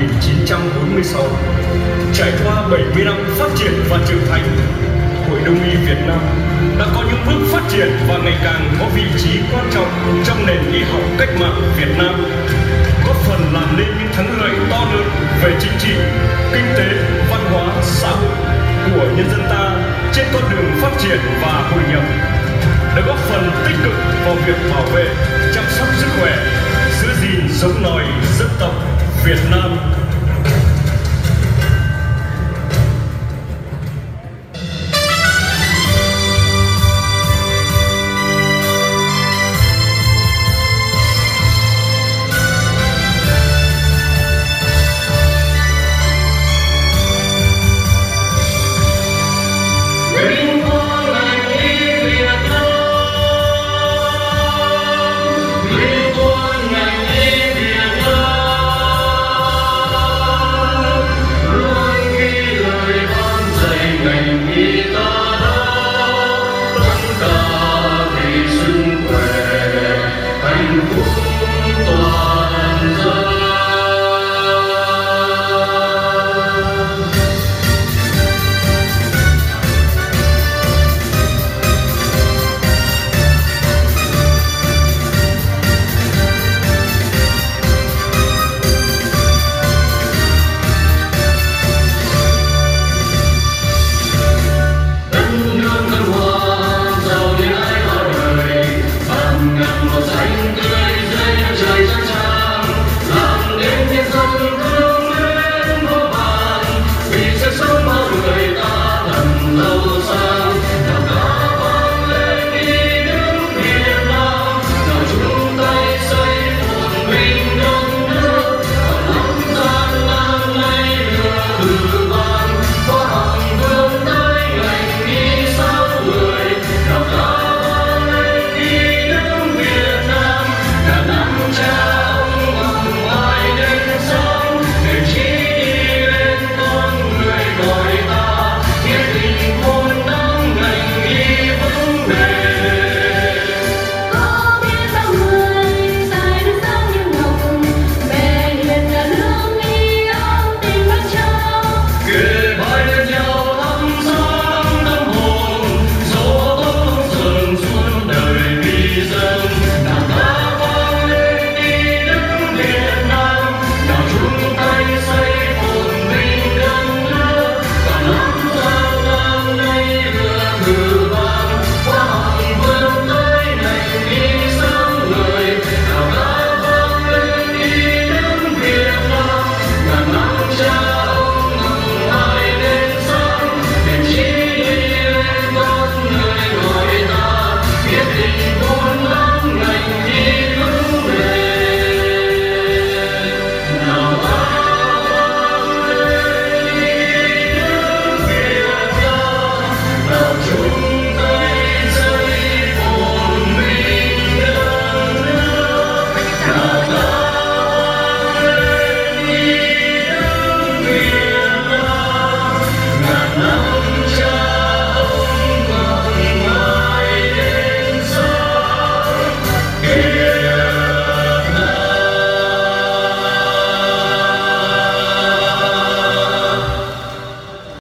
1946. Trải qua 70 năm phát triển và trưởng thành, Hội Đông y Việt Nam đã có những bước phát triển và ngày càng có vị trí quan trọng trong nền y học cách mạng Việt Nam, góp phần làm nên những thắng lợi to lớn về chính trị, kinh tế, văn hóa, xã hội của nhân dân ta trên con đường phát triển và hội nhập, đã góp phần tích cực vào việc bảo vệ, chăm sóc sức khỏe, giữ gìn giống nòi dân tộc Việt Nam.